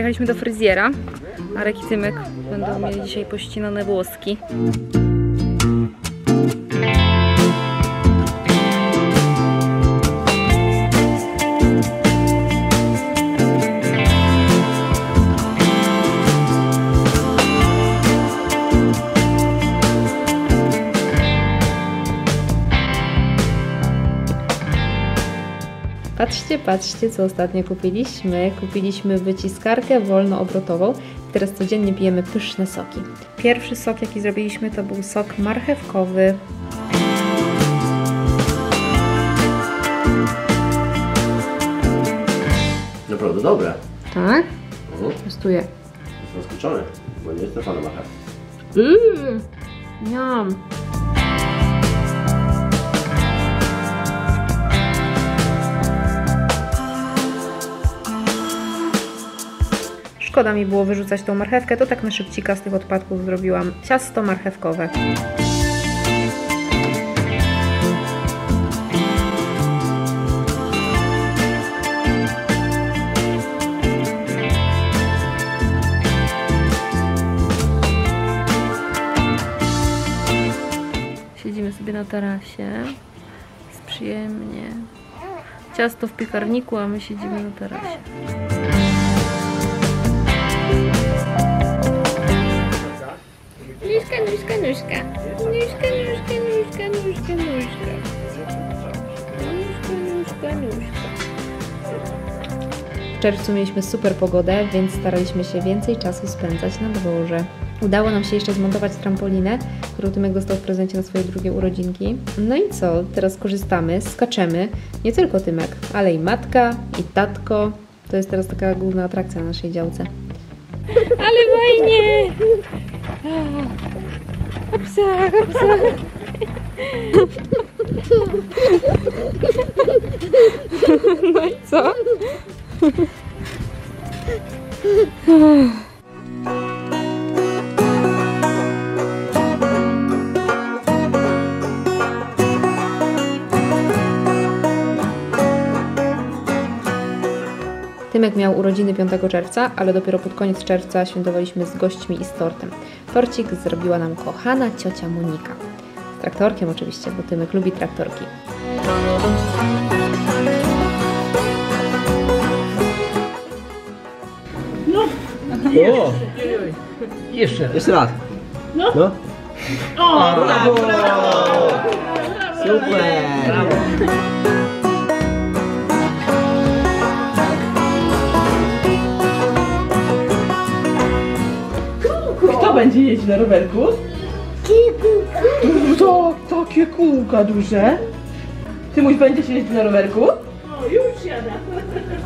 Pojechaliśmy do fryzjera. Arek i Tymek będą mieli dzisiaj pościnane włoski. Patrzcie, patrzcie, co ostatnio kupiliśmy. Kupiliśmy wyciskarkę wolnoobrotową. Teraz codziennie pijemy pyszne soki. Pierwszy sok, jaki zrobiliśmy, to był sok marchewkowy. Naprawdę dobre. Tak? Testuję. Jestem zaskoczony, bo nie jestem fanem marchewki. Miam. Szkoda mi było wyrzucać tą marchewkę, to tak na szybcika z tych odpadków zrobiłam ciasto marchewkowe. Siedzimy sobie na tarasie, jest przyjemnie. Ciasto w piekarniku, a my siedzimy na tarasie. Nóżka, nóżka, nóżka. Nóżka, nóżka, nóżka, nóżka, nóżka. Nóżka, nóżka, nóżka. W czerwcu mieliśmy super pogodę, więc staraliśmy się więcej czasu spędzać na dworze. Udało nam się jeszcze zmontować trampolinę, którą Tymek dostał w prezencie na swoje drugie urodzinki. No i co? Teraz korzystamy, skaczemy. Nie tylko Tymek, ale i matka, i tatko. To jest teraz taka główna atrakcja na naszej działce. Ale fajnie! Hopsa, hopsa. No i co? Tymek miał urodziny 5 czerwca, ale dopiero pod koniec czerwca świętowaliśmy z gośćmi i z tortem. Torcik zrobiła nam kochana ciocia Monika. Z traktorkiem oczywiście, bo Tymek lubi traktorki. No! O! Jeszcze raz. No! No. O! Brawo! Brawo! Super! Brawo! Kto będzie jeździć na rowerku? To takie kółka duże. Ty mój będziesz jeździć na rowerku? O, już jada.